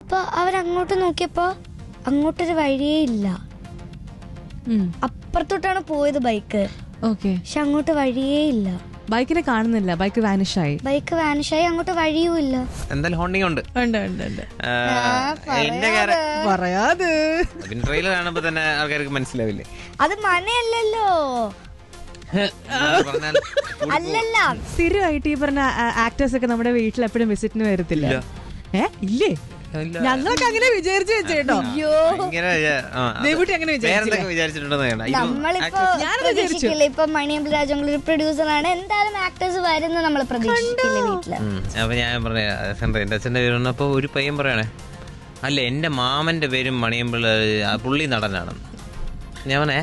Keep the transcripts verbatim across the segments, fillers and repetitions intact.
അപ്പൊ അവരങ്ങോട്ട് നോക്കിയപ്പോ അങ്ങോട്ടൊരു വഴിയേ ഇല്ല. അപ്പുറത്തോട്ടാണ് പോയത് ബൈക്ക്. ഓക്കെ. പക്ഷെ അങ്ങോട്ട് വഴിയേ ഇല്ല. ബൈക്കിനെ കാണുന്നില്ല. ബൈക്ക് വാനിഷായി. ബൈക്ക് വാനിഷായി. അങ്ങോട്ട് വഴിയും ഇല്ല. എന്തായാലും ഹോണ്ടിങ് ഉണ്ട്. പറയാതെ ട്രെയിലർ കാണുമ്പോ തന്നെ ആൾക്കാർക്ക് മനസ്സിലാവില്ലേ അത് മനയല്ലല്ലോ. അല്ലല്ല, സ്ഥിരമായിട്ട് ഈ പറഞ്ഞ ആക്ടേഴ്സ് ഒക്കെ നമ്മുടെ വീട്ടിൽ എപ്പോഴും വിസിറ്റിന് വരത്തില്ല. ഏ ഇല്ലേ? ഞങ്ങളൊക്കെ അങ്ങനെ വിചാരിച്ചു വെച്ചേട്ടോ. അങ്ങനെ വിചാരിച്ചിട്ടില്ല. ഇപ്പൊ മണിയമ്പല രാജങ്ങൾ ഒരു പ്രൊഡ്യൂസറാണ്. എന്തായാലും ആക്ടേഴ്സ് വരുന്ന നമ്മൾ പ്രതീക്ഷിക്കില്ല വീട്ടില്. അപ്പൊ ഞാൻ പറഞ്ഞ എന്റെ അച്ഛന്റെ പേര് പറഞ്ഞപ്പോ ഒരു പയ്യൻ പറയണേ, അല്ല എന്റെ മാമന്റെ പേരും മണിയമ്പിള്ള പുള്ളി നടനാണെന്ന്. ഞാൻ പറഞ്ഞേ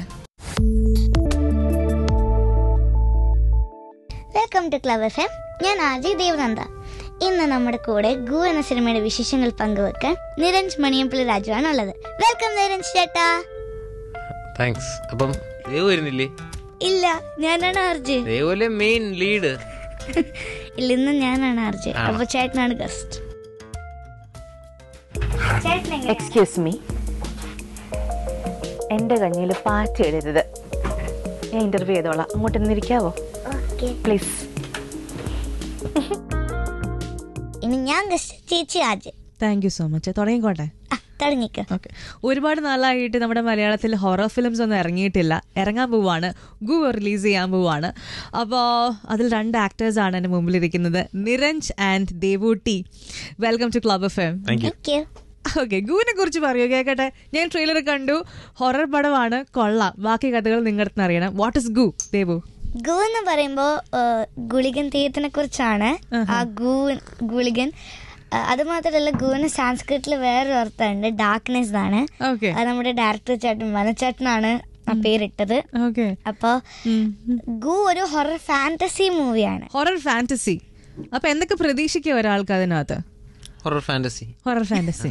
welcome to club F M. ഞാൻ ആജി ദേവനന്ദ. ഇന്ന് നമ്മുടെ കൂടെ ഗു എന്ന സിനിമയുടെ വിശേഷങ്ങൾ പങ്കുവെക്കാൻ നിരഞ്ജ് മണിയമ്പിള്ള രാജുവാണ് ഉള്ളത്. വെൽക്കം നിരഞ്ജ് ചേട്ടാ. താങ്ക്സ്. അപ്പം ദേവു വരുന്നില്ലേ? ഇല്ല, ഞാനാണ് ആർജെ. ദേവുലെ main lead. ഇല്ല, ഇന്ന് ഞാനാണ് ആർജെ. അപ്പൊ ചേട്ടനാണ് ഗസ്റ്റ്. എക്സ്ക്യൂസ് മീ, എന്റെ കഞ്ഞിയിൽ പാറ്റ് എഴുതരുത്. ഞാൻ ഇന്റർവ്യൂ ചെയ്തോളാം. അങ്ങോട്ട് ഇരിക്കാവോ പ്ലീസ്? ഇനി ഞാൻ ഗസ്റ്റ്, ചേച്ചി RJ. Thank you so much. തുടങ്ങിക്കോട്ടെ. തുടങ്ങിക്കോ. ഓക്കെ. ഒരുപാട് നാളായിട്ട് നമ്മുടെ മലയാളത്തിൽ ഹൊറർ ഫിലിംസ് ഒന്നും ഇറങ്ങിയിട്ടില്ല. ഇറങ്ങാൻ പോവാണ്. ഗു റിലീസ് ചെയ്യാൻ പോവാണ്. അപ്പോൾ അതിൽ രണ്ട് ആക്ടേഴ്സാണ് എൻ്റെ മുമ്പിലിരിക്കുന്നത്, നിരഞ്ജ് ആൻഡ് ദേവു ടി. Welcome to club F M. Okay, ഗുവിനെ കുറിച്ച് പറയൂ, കേൾക്കട്ടെ. ഞാൻ ട്രെയിലർ കണ്ടു. ഹൊറർ പടമാണ്, കൊള്ളാം. ബാക്കി കഥകൾ നിങ്ങളുടെ അടുത്ത് അറിയണം. വാട്ട് ഇസ് ഗു, ദേവു? ഗു എന്ന് പറയുമ്പോ ഗുളികൻ തെയ്യത്തിനെ കുറിച്ചാണ്. ആ ഗു ഗുളികൻ. അത് മാത്രമല്ല, ഗുവിന് സാൻസ്ക്രിറ്റിൽ വേറൊരു അർത്ഥമുണ്ട്, ഡാർക്ക്നെസ് ആണ്. അത് നമ്മുടെ ഡയറക്ടർ ചേട്ടൻ മനച്ചേട്ടനാണ് ആ പേരിട്ടത്. അപ്പൊ ഗു ഒരു ഹൊറർ ഫാന്റസി മൂവിയാണ്. Horror fantasy. അപ്പൊ എന്തൊക്കെ പ്രതീക്ഷിക്കുക ഒരാൾക്ക് അതിനകത്ത്? Horror fantasy. ഹൊറർ ഫാന്റസി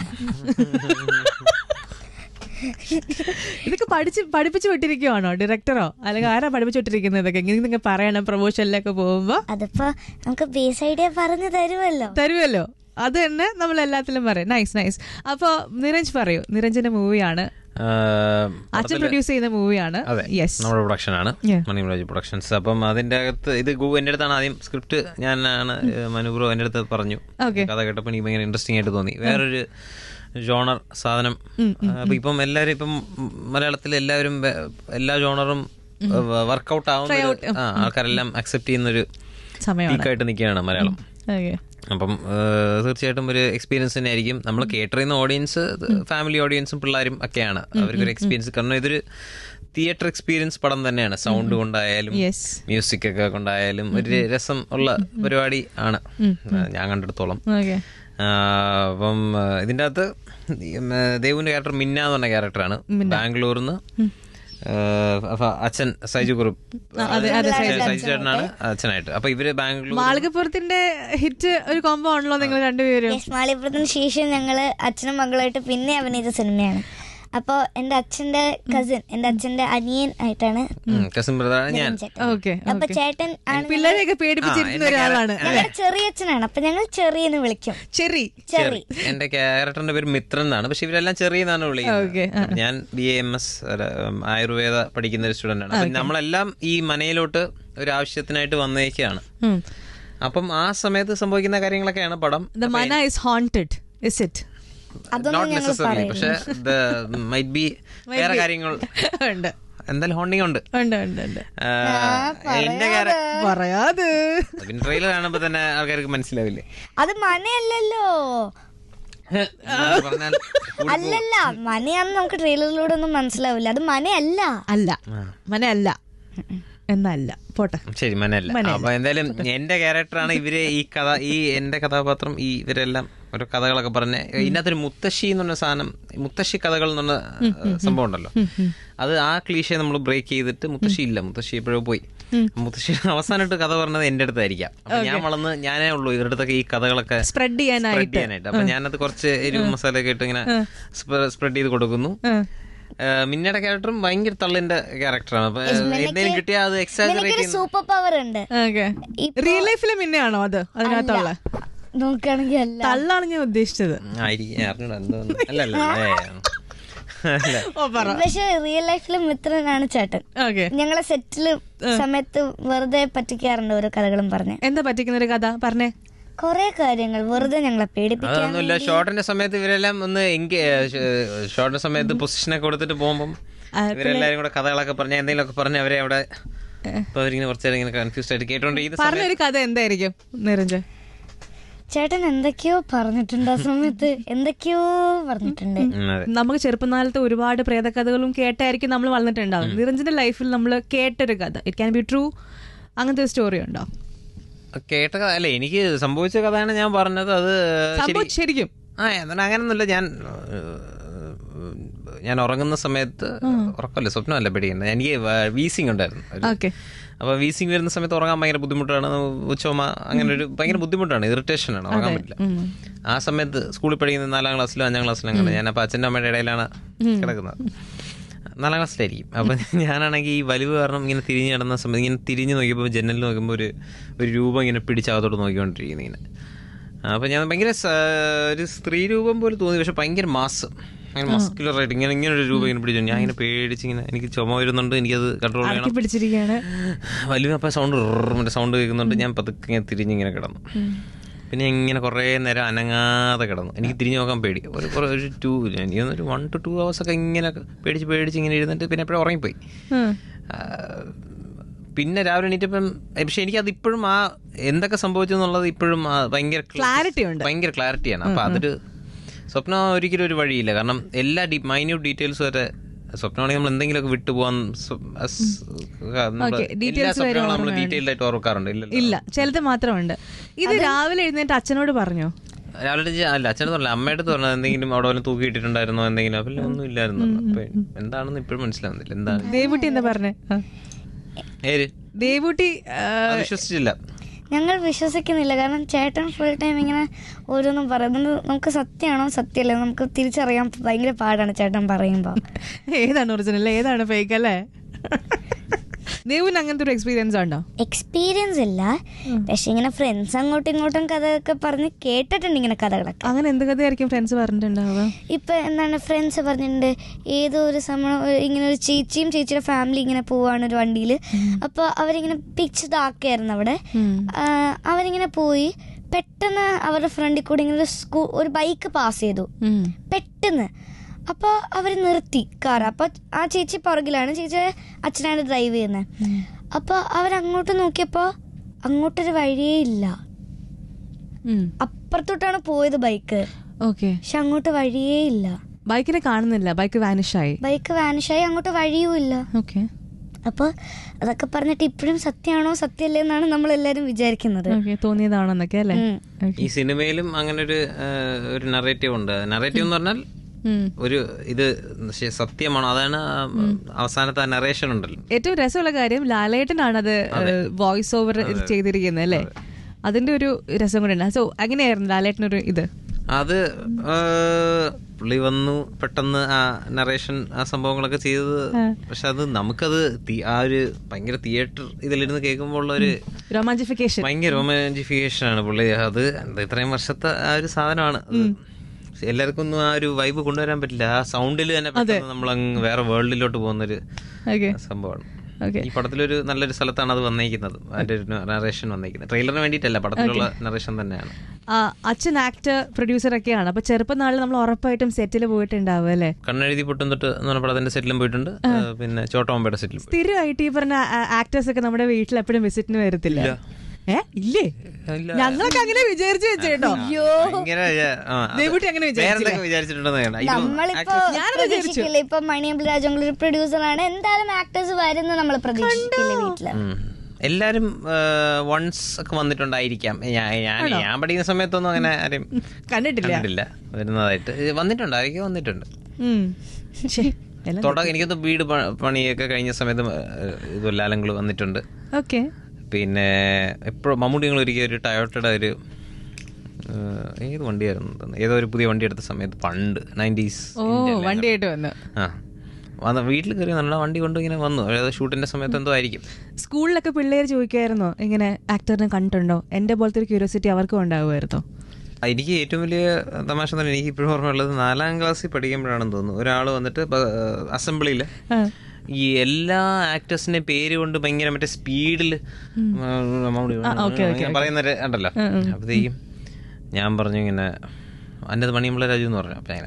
ഇതൊക്കെ പഠിച്ച് പഠിപ്പിച്ചു വിട്ടിരിക്കുവാണോ ഡയറക്ടറോ, അല്ലെങ്കിൽ ആരാ പഠിപ്പിച്ചു വിട്ടിരിക്കുന്നത്? ഇതൊക്കെ ഇങ്ങനെ പറയണം പ്രൊമോഷനിലൊക്കെ പോകുമ്പോ. അതിപ്പോ നമുക്ക് ബേസ് ഐഡിയ പറഞ്ഞു തരുമല്ലോ തരുമല്ലോ അത് തന്നെ നമ്മൾ എല്ലാത്തിലും പറയാം. Nice nice. അപ്പൊ നിരഞ്ജ് പറയൂ. നിരഞ്ജന്റെ മൂവിയാണ്, അച്ഛൻ പ്രൊഡ്യൂസ് ചെയ്യുന്ന മൂവിയാണ്. നമ്മുടെ പ്രൊഡക്ഷൻ ആണ്, മണിമുരാജ് പ്രൊഡക്ഷൻസ്. അപ്പം അതിന്റെ അകത്ത് ഇത് ഗു എന്റെ അടുത്താണ് ആദ്യം സ്ക്രിപ്റ്റ് ഞാനാണ് മനുബ്രോ എന്റെ അടുത്ത് പറഞ്ഞു. കഥ കേട്ടപ്പോൾ എനിക്ക് ഭയങ്കര ഇൻട്രസ്റ്റിംഗ് ആയിട്ട് തോന്നി. വേറൊരു ജോണർ സാധനം. അപ്പൊ ഇപ്പം എല്ലാവരും ഇപ്പം മലയാളത്തിൽ എല്ലാവരും എല്ലാ ജോണറും വർക്ക്ഔട്ട് ആവുന്ന ആൾക്കാരെല്ലാം അക്സെപ്റ്റ് ചെയ്യുന്നൊരു പീക്കായിട്ട് നിൽക്കുകയാണ് മലയാളം. അപ്പം തീർച്ചയായിട്ടും ഒരു എക്സ്പീരിയൻസ് തന്നെ ആയിരിക്കും. നമ്മൾ കേട്ടർ ചെയ്യുന്ന ഓഡിയൻസ് ഫാമിലി ഓഡിയൻസും പിള്ളേരും ഒക്കെയാണ്. അവർക്കൊരു എക്സ്പീരിയൻസ്, കാരണം ഇതൊരു തിയേറ്റർ എക്സ്പീരിയൻസ് പടം തന്നെയാണ്. സൗണ്ട് കൊണ്ടായാലും മ്യൂസിക് ഒക്കെ കൊണ്ടായാലും ഒരു രസം ഉള്ള പരിപാടി ആണ് ഞാൻ കണ്ടെടുത്തോളം. അപ്പം ഇതിൻ്റെ അകത്ത് ദേവുവിന്റെ ക്യാരക്ടർ മിന്ന എന്ന് പറഞ്ഞ ക്യാരക്ടറാണ്. ബാംഗ്ലൂരിൽ നിന്ന് അച്ഛൻ സൈജു കുറുപ്പ്, സൈജു ചേട്ടനാണ് അച്ഛനായിട്ട്. അപ്പൊ ഇവര് ബാംഗ്ലൂർ മാളികപ്പുറത്തിന്റെ ഹിറ്റ് ഒരു കോംബോ ആണല്ലോ നിങ്ങൾ രണ്ടുപേരും. മാളികപ്പുറത്തിന് ശേഷം ഞങ്ങള് അച്ഛനും മകളായിട്ട് പിന്നെ അഭിനയിച്ച സിനിമയാണ്. അപ്പൊ എന്റെ അച്ഛന്റെ കസിൻ, എന്റെ അച്ഛന്റെ അനിയൻ ആയിട്ടാണ് കസിൻ ബ്രദറാണ് ഞാൻ. അപ്പൊ ചേട്ടൻ പിള്ളേരെയൊക്കെ പേടിപ്പിച്ചിരുന്ന ഒരാളാണ്. ചെറിയ അച്ഛനാണ്. അപ്പൊ ഞങ്ങൾ ചെറിയെന്ന് വിളിക്കും. Cherry Cherry. എന്റെ ക്യാരക്ടറിന്റെ പേര് മിത്രൻ എന്നാണ്, പക്ഷെ ഇവരെല്ലാം ചെറിയെന്നാണ് വിളിക്കുന്നത്. ഞാൻ B A M S Ayurveda പഠിക്കുന്ന ഒരു സ്റ്റുഡന്റ് ആണ്. അപ്പൊ നമ്മളെല്ലാം ഈ മനയിലോട്ട് ഒരു ആവശ്യത്തിനായിട്ട് വന്നേക്കാണ്. അപ്പം ആ സമയത്ത് സംഭവിക്കുന്ന കാര്യങ്ങളൊക്കെയാണ് പടം. നോട്ട് നെസസറി, പക്ഷെ മൈറ്റ് ബി വേറെ കാര്യങ്ങൾ ഉണ്ട്. എന്തായാലും ഹോണ്ടിങ് ഉണ്ട്. എന്റെ പറയാതെ ട്രെയിലർ കാണുമ്പോ തന്നെ ആൾക്കാർക്ക് മനസ്സിലാവില്ലേ അത് മനയല്ലല്ലോ. അല്ലല്ല, മനയാന്ന് നമുക്ക് ട്രെയിലറിലൂടെ ഒന്നും മനസ്സിലാവില്ല. അത് മനയല്ല. അല്ല മനയല്ല എന്നല്ല, പോട്ടെ ശരി, മനയല്ല. അപ്പൊ എന്തായാലും എന്റെ ക്യാരക്ടറാണ്. ഇവര് ഈ കഥ, ഈ എന്റെ കഥാപാത്രം, ഈ ഇവരെല്ലാം ഓരോ കഥകളൊക്കെ പറഞ്ഞ് ഇതിനകത്തൊരു മുത്തശ്ശി എന്ന് പറഞ്ഞ സാധനം, മുത്തശ്ശി കഥകൾ എന്ന് പറഞ്ഞ സംഭവം ഉണ്ടല്ലോ. അത് ആ ക്ലീഷേ നമ്മൾ ബ്രേക്ക് ചെയ്തിട്ട് മുത്തശ്ശി ഇല്ല, മുത്തശ്ശി എപ്പോഴോ പോയി. മുത്തശ്ശി അവസാനമായിട്ട് കഥ പറഞ്ഞത് എന്റെ അടുത്തായിരിക്കാം. അപ്പൊ ഞാൻ വളർന്ന് ഞാനേ ഉള്ളൂ ഇവരുടെ അടുത്തൊക്കെ ഈ കഥകളൊക്കെ സ്പ്രെഡ് ചെയ്യാനായിട്ട്. അപ്പൊ ഞാനത് കുറച്ച് എരിവ് മസാല ഒക്കെ ഇട്ട് ഇങ്ങനെ സ്പ്രെഡ് ചെയ്ത് കൊടുക്കുന്നു. മിന്നയുടെ ക്യാരക്ടറും ഭയങ്കര തള്ളിന്റെ ക്യാരക്ടറാണ്. അപ്പൊ എന്തെങ്കിലും കിട്ടിയാൽ അത് എക്സാജറേറ്റ് സൂപ്പർ പവർ ഉണ്ട്. റിയൽ ലൈഫിലെ മിന്നയാണോ അത് അതിനകത്തുള്ള? നോക്കുകയാണെങ്കിൽ അല്ല, തള്ളാണ് ഞാൻ ഉദ്ദേശിച്ചത്. പക്ഷെ റിയൽ ലൈഫില് മിത്രനാണ് ചേട്ടൻ. ഞങ്ങളെ സെറ്റില് സമയത്ത് വെറുതെ പറ്റിക്കാറുണ്ട് ഓരോ കഥകളും പറഞ്ഞ്. എന്താ പറ്റിക്കുന്ന ഒരു കഥ പറഞ്ഞേ? കൊറേ കാര്യങ്ങൾ വെറുതെ ഞങ്ങളെ പേടിപ്പിക്കാനൊന്നുമില്ല. ഷോട്ടിന്റെ സമയത്ത് ഇവരെല്ലാം ഒന്ന് ഷോട്ടിന്റെ സമയത്ത് പൊസിഷനൊക്കെ കൊടുത്തിട്ട് പോകുമ്പം ഇവരെല്ലാരും കൂടെ കഥകളൊക്കെ പറഞ്ഞ എന്തെങ്കിലുമൊക്കെ പറഞ്ഞ് അവരെ അവിടെ അവരിങ്ങനെ കുറച്ചേരം ഇങ്ങനെ കൺഫ്യൂസ്ഡ് ആയിട്ട് കേട്ടോണ്ട്. പറഞ്ഞൊരു കഥ എന്തായിരിക്കും നിരഞ്ജൻ? ചേട്ടൻ എന്തൊക്കെയോ പറഞ്ഞിട്ടുണ്ട് ആ സമയത്ത്, എന്തൊക്കെയോ പറഞ്ഞിട്ടുണ്ട്. നമുക്ക് ചെറുപ്പകാലത്ത് ഒരുപാട് പ്രേതകഥകളും കേട്ടായിരിക്കും നമ്മൾ വളർന്നിട്ടുണ്ടാവും. നിരഞ്ജന്റെ ലൈഫിൽ നമ്മൾ കേട്ടൊരു കഥ, ഇറ്റ് ക്യാൻ ബി ട്രൂ, അങ്ങനത്തെ സ്റ്റോറി ഉണ്ടോ? കേട്ട കഥ അല്ല, എനിക്ക് സംഭവിച്ച കഥയാണ് ഞാൻ പറഞ്ഞത്. അത് ശരിക്കും ആ അങ്ങനൊന്നുമില്ല. ഞാൻ ഞാൻ ഉറങ്ങുന്ന സമയത്ത്, ഉറക്കമല്ല സ്വപ്നമല്ല പേടിക്കുന്നത്, എനിക്ക് വീസിങ് ഉണ്ടായിരുന്നു. അപ്പൊ വീസിങ് വരുന്ന സമയത്ത് ഉറങ്ങാൻ ഭയങ്കര ബുദ്ധിമുട്ടാണ്, ചുമ, അങ്ങനെ ഒരു ഭയങ്കര ബുദ്ധിമുട്ടാണ്, ഇറിറ്റേഷനാണ്, ഉറങ്ങാൻ പറ്റില്ല. ആ സമയത്ത് സ്കൂളിൽ പഠിക്കുന്ന നാലാം ക്ലാസ്സിലോ അഞ്ചാം ക്ലാസ്സിലോ അങ്ങനെ ഞാൻ അപ്പൊ അച്ഛൻ്റെ അമ്മയുടെ ഇടയിലാണ് കിടക്കുന്നത്, നാലാം ക്ലാസ്സിലായിരിക്കും. അപ്പം ഞാനാണെങ്കിൽ ഈ വലിവ് കാരണം ഇങ്ങനെ തിരിഞ്ഞ് കിടന്ന സമയത്ത് ഇങ്ങനെ തിരിഞ്ഞ് നോക്കിയപ്പോൾ ജനലിൽ നോക്കുമ്പോൾ ഒരു ഒരു രൂപം ഇങ്ങനെ പിടിച്ചകത്തോട്ട് നോക്കിക്കൊണ്ടിരിക്കുന്നു ഇങ്ങനെ. അപ്പം ഞാൻ ഭയങ്കര ഒരു സ്ത്രീ രൂപം പോലെ തോന്നി, പക്ഷെ ഭയങ്കര മാസ്, അങ്ങനെ മസ്കുലറായിട്ട് ഇങ്ങനെ ഇങ്ങനെ ഒരു രൂപം ഇങ്ങനെ പിടിച്ചു. ഞാൻ ഇങ്ങനെ പേടിച്ച് ഇങ്ങനെ, എനിക്ക് ചുമ വരുന്നുണ്ട്, എനിക്കത് കൺട്രോൾ ചെയ്യണം, വലിയ അപ്പം സൗണ്ട് മറ്റേ സൗണ്ട് കേൾക്കുന്നുണ്ട്. ഞാൻ പതുക്കെ ഇങ്ങനെ തിരിഞ്ഞിങ്ങനെ കിടന്നു. പിന്നെ ഇങ്ങനെ കുറേ നേരം അനങ്ങാതെ കിടന്നു. എനിക്ക് തിരിഞ്ഞു നോക്കാൻ പേടി. ഒരു ഒരു ടു എനിക്കൊന്നൊരു വൺ ടു ടു ഹവേഴ്സ് ഒക്കെ ഇങ്ങനെ പേടിച്ച് പേടിച്ച് ഇങ്ങനെ ഇരുന്നിട്ട് പിന്നെ എപ്പോഴും ഉറങ്ങിപ്പോയി. പിന്നെ രാവിലെ എണീറ്റപ്പം, പക്ഷെ എനിക്കത് ഇപ്പോഴും ആ എന്തൊക്കെ സംഭവിച്ചു എന്നുള്ളത് ഇപ്പോഴും ഭയങ്കര ക്ലാരിറ്റി ഉണ്ട്, ഭയങ്കര ക്ലാരിറ്റിയാണ്. അപ്പം അതൊരു സ്വപ്നം ഒരിക്കലും ഒരു വഴിയില്ല. കാരണം എല്ലാ ഡീ മൈന്യൂട്ട് ഡീറ്റെയിൽസ് വരെ സ്വപ്നമാണെങ്കിൽ നമ്മൾ എന്തെങ്കിലുമൊക്കെ വിട്ടുപോകാൻ നമ്മൾ ഡീറ്റെയിൽഡ് ആയിട്ട് ഓർക്കാറുണ്ട്. ഇല്ല, ചിലത് മാത്രമുണ്ട്. ഇത് രാവിലെ എഴുന്നേറ്റ് അച്ഛനോട് പറഞ്ഞോ? രാവിലെ അല്ല, അച്ഛനോട് പറഞ്ഞില്ല, അമ്മയുടെ അടുത്ത് പറഞ്ഞത്. എന്തെങ്കിലും അവിടെ വല്ല തൂക്കിയിട്ടിട്ടുണ്ടായിരുന്നോ എന്തെങ്കിലും? അപ്പം ഒന്നും ഇല്ലായിരുന്നു. അപ്പൊ എന്താണെന്ന് ഇപ്പോഴും മനസ്സിലാവുന്നില്ല. എന്താണ് ദേവുട്ടി എന്താ പറഞ്ഞേ? ഏര് ദേവുട്ടി വിശ്വസിച്ചില്ല. ഞങ്ങൾ വിശ്വസിക്കുന്നില്ല. കാരണം ചേട്ടൻ ഫുൾ ടൈം ഇങ്ങനെ ഓരോന്നും പറയുന്നത് നമുക്ക് സത്യമാണോ സത്യമല്ലേ നമുക്ക് തിരിച്ചറിയാൻ ഭയങ്കര പാടാണ് ചേട്ടൻ പറയുമ്പോൾ. ഏതാണ് ഒറിജിനൽ ഏതാണ് ഫേക്ക് അല്ലേ? ദേവുന് അങ്ങനത്തെ ഒരു എക്സ്പീരിയൻസ് ഉണ്ടോ? എക്സ്പീരിയൻസ് ഇല്ല, പക്ഷെ ഇങ്ങനെ ഫ്രണ്ട്സ് അങ്ങോട്ടും ഇങ്ങോട്ടും കഥയൊക്കെ പറഞ്ഞ് കേട്ടിട്ടുണ്ട് ഇങ്ങനെ കഥകളൊക്കെ. അങ്ങനെ എന്ത് കഥയായിരിക്കും ഫ്രണ്ട്സ് പറഞ്ഞിട്ടുണ്ടാവുക? ഇപ്പൊ എന്താണ് ഫ്രണ്ട്സ് പറഞ്ഞിട്ടുണ്ട്, ഏതോ ഒരു സമയം ഇങ്ങനെ ഒരു ചേച്ചിയും ചേച്ചിയുടെ ഫാമിലി ഇങ്ങനെ പോവാണ് ഒരു വണ്ടിയിൽ. അപ്പൊ അവരിങ്ങനെ പിച്ച് ഇതാക്കിയായിരുന്നു അവിടെ. അവരിങ്ങനെ പോയി പെട്ടെന്ന് അവരുടെ ഫ്രണ്ടിൽ കൂടി ഇങ്ങനെ ഒരു സ്കൂ ഒരു ബൈക്ക് പാസ് ചെയ്തു പെട്ടെന്ന്. അപ്പോൾ അവർ നിർത്തി കാർ. അപ്പോൾ ആ ചേച്ചി പുറകിലാണ്, ചേച്ചി അച്ഛനാണ് ഡ്രൈവ് ചെയ്യുന്നത്. അപ്പോൾ അവരങ്ങോട്ട് നോക്കിയപ്പോൾ അങ്ങോട്ടൊരു വഴിയേ ഇല്ല, അപ്പുറത്തോട്ടാണ് പോയത് ബൈക്ക്. ഓക്കെ, പക്ഷെ അങ്ങോട്ട് വഴിയേ ഇല്ല, ബൈക്കിനെ കാണുന്നില്ല, ബൈക്ക് വാനിഷായി ബൈക്ക് വാനിഷായി അങ്ങോട്ട് വഴിയും ഇല്ല. ഓക്കെ, അപ്പോൾ അതൊക്കെ പറഞ്ഞിട്ട് ഇപ്പോഴും സത്യമാണോ സത്യമല്ലേ എന്നാണ് നമ്മൾ എല്ലാവരും വിചാരിക്കുന്നത്, തോന്നിയതാണോന്നൊക്കെ അല്ലേ. ഈ സിനിമയിലും അങ്ങനെ ഒരു ഒരു നറേറ്റീവ് ഉണ്ട്. നറേറ്റീവ് എന്ന് പറഞ്ഞാൽ ഒരു ഇത് സത്യമാണോ, അതാണ് അവസാനത്തെ നറേഷൻ ഉണ്ടല്ലോ. ഏറ്റവും രസമുള്ള കാര്യം ലാലേട്ടനാണ് അത് വോയിസ് ഓവർ ചെയ്തിരിക്കുന്നത് അല്ലേ, അതിന്റെ ഒരു രസം കൂടെ ഉണ്ട്. സോ അങ്ങനെയായിരുന്നു ലാലേട്ടനൊരു ഇത്. അത് പുള്ളി വന്നു പെട്ടെന്ന് ആ നറേഷൻ ആ സംഭവങ്ങളൊക്കെ ചെയ്തത്. പക്ഷെ അത് നമുക്കത് ആ ഒരു ഭയങ്കര തിയേറ്റർ ഇതിലിരുന്ന് കേൾക്കുമ്പോൾ ഉള്ള ഒരു റൊമാൻറ്റിഫിക്കേഷൻ, ഭയങ്കര റൊമാൻറ്റിഫിക്കേഷൻ ആണ് പുള്ളി. അത് ഇത്രയും വർഷത്തെ ആ ഒരു സാധനമാണ്. എല്ലാവർക്കും ഒന്നും ആ ഒരു വൈബ് കൊണ്ടുവരാൻ പറ്റില്ല. ആ സൗണ്ടിൽ തന്നെ പെട്ടെന്ന് നമ്മളങ്ങ് വേറെ വേൾഡിലോട്ട് പോകുന്നൊരു സംഭവമാണ്. ഈ പടത്തിലൊരു നല്ലൊരു സ്ഥലത്താണ് അത് വന്നേക്കുന്നത്, അതിന്റെ ഒരു നറേഷൻ വന്നേക്കുന്നത്. ട്രെയിലറിന് വേണ്ടിയിട്ടല്ല, പടത്തിലുള്ള നറേഷൻ തന്നെയാണ്. അച്ഛൻ ആക്ടർ പ്രൊഡ്യൂസർ ഒക്കെയാണ്. അപ്പൊ ചെറുപ്പം നാളിൽ നമ്മൾ ഉറപ്പായിട്ടും സെറ്റിൽ പോയിട്ടുണ്ടാവും അല്ലേ? കണ്ണെഴുതി പൊട്ടും തൊട്ട് എന്ന് പറഞ്ഞ പടത്തിന്റെ സെറ്റിലും പോയിട്ടുണ്ട്, പിന്നെ ചോട്ടോമ്പയുടെ സെറ്റിലും. സ്ഥിരമായിട്ട് ഈ പറഞ്ഞ ആക്ടേഴ്സ് ഒക്കെ നമ്മുടെ വീട്ടിൽ എപ്പോഴും വിസിറ്റിന് വരത്തില്ല? ഏ ഇല്ലേ, ഞങ്ങളൊക്കെ അങ്ങനെ വിചാരിച്ചു വെച്ചേട്ടോ. അങ്ങനെ വിചാരിച്ചിട്ടില്ല. ഇപ്പൊ മണിയമ്പിൾ രാജങ്ങൾ പ്രൊഡ്യൂസറാണ്, എന്തായാലും ആക്ടേഴ്സ് വരുന്ന നമ്മൾ പ്രതീക്ഷിക്കില്ല വീട്ടില്. എല്ലാരും വൺസ് ഒക്കെ വന്നിട്ടുണ്ടായിരിക്കാം. ഞാൻ ഞാൻ പഠിക്കുന്ന സമയത്തൊന്നും അങ്ങനെ ആരും കണ്ടിട്ടില്ല വരുന്നതായിട്ട്. വന്നിട്ടുണ്ടായിരിക്കും, വന്നിട്ടുണ്ട്. തുടക്കം എനിക്കൊന്ന് വീട് പണിയൊക്കെ കഴിഞ്ഞ സമയത്ത് ലാലങ്ങൾ വന്നിട്ടുണ്ട്. ഓക്കെ, പിന്നെ എപ്പോഴും മമ്മൂട്ടി ഞങ്ങൾ ഒരിക്കലും ഒരു ടയോട്ടയുടെ ഒരു ഏത് വണ്ടിയായിരുന്നു, ഏതോ ഒരു പുതിയ വണ്ടി എടുത്ത സമയത്ത് പണ്ട് നയൻറ്റീസ് വണ്ടിയായിട്ട് വന്നു. ആ വന്ന വീട്ടിൽ കയറി നല്ല വണ്ടി കൊണ്ട് ഇങ്ങനെ വന്നു. അതായത് ഷൂട്ടിന്റെ സമയത്ത് എന്തോ ആയിരിക്കും. സ്കൂളിലൊക്കെ പിള്ളേർ ചോദിക്കായിരുന്നോ ഇങ്ങനെ ആക്ടറിനെ കണ്ടിട്ടുണ്ടോ? എന്റെ പോലത്തെ ഒരു ക്യൂരിയോസിറ്റി അവർക്കും ഉണ്ടാവുമായിരുന്നോ? എനിക്ക് ഏറ്റവും വലിയ തമാശ തന്നെ എനിക്ക് ഇപ്പോഴും ഓർമ്മയുള്ളത് നാലാം ക്ലാസ്സിൽ പഠിക്കുമ്പോഴാണെന്ന് തോന്നുന്നു ഒരാൾ വന്നിട്ട് അസംബ്ലിയിൽ ഈ എല്ലാ ആക്ടേഴ്സിന്റെ പേര് കൊണ്ട് ഭയങ്കര മറ്റേ സ്പീഡിൽ പറയുന്ന ഉണ്ടല്ലോ. അപ്പത്തേക്കും ഞാൻ പറഞ്ഞു ഇങ്ങനെ എൻ്റെ മണിയമ്പിള്ള രാജു എന്ന് പറഞ്ഞു. അപ്പൊ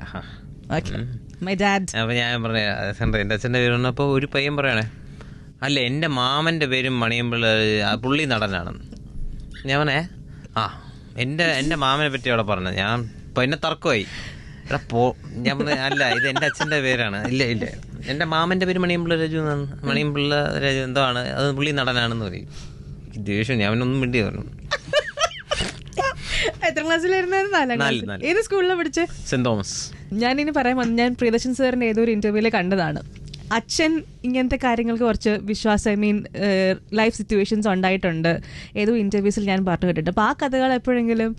അപ്പൊ ഞാൻ പറഞ്ഞ എൻ്റെ അച്ഛൻ്റെ പേര് പറഞ്ഞു. അപ്പോൾ ഒരു പയ്യൻ പറയണേ അല്ല എൻ്റെ മാമൻ്റെ പേരും മണിയമ്പിള്ള പുള്ളി നടനാണെന്ന്. ഞാൻ പറഞ്ഞേ ആ എൻ്റെ എൻ്റെ മാമനെ പറ്റി അവിടെ പറഞ്ഞത്. ഞാൻ ഇപ്പൊ എന്നെ തർക്കമായി. എടാ പോ ഞാൻ പറഞ്ഞ അല്ല ഇത് എൻ്റെ അച്ഛൻ്റെ പേരാണ്. ഇല്ല ഇല്ല എൻ്റെ മാമൻ്റെ പേര് മണിയമ്പിള്ള രാജു എന്നാണ്. മണിയമ്പിള്ള രാജു എന്താണ് അത് പുള്ളി നടനാണെന്ന് പറയും. ദേഷ്യം ഞാൻ ഒന്നും വേണ്ടി പറഞ്ഞു. എത്ര ക്ലാസ്സിലായിരുന്നു? ഏത് സ്കൂളിലാണ് പഠിച്ചത്? Saint Thomas. ഞാനിനി പറയാൻ വന്നു, ഞാൻ പ്രിയദർശൻ സാറിന്റെ ഏതൊരു ഇന്റർവ്യൂവിൽ കണ്ടതാണ്. അച്ഛൻ ഇങ്ങനത്തെ കാര്യങ്ങൾക്ക് കുറച്ച് വിശ്വാസം, ഐ മീൻ ലൈഫ് സിറ്റുവേഷൻസ് ഉണ്ടായിട്ടുണ്ട് ഏതോ ഇന്റർവ്യൂസിൽ ഞാൻ പറഞ്ഞു കേട്ടിട്ടുണ്ട്. അപ്പൊ ആ കഥകൾ എപ്പോഴെങ്കിലും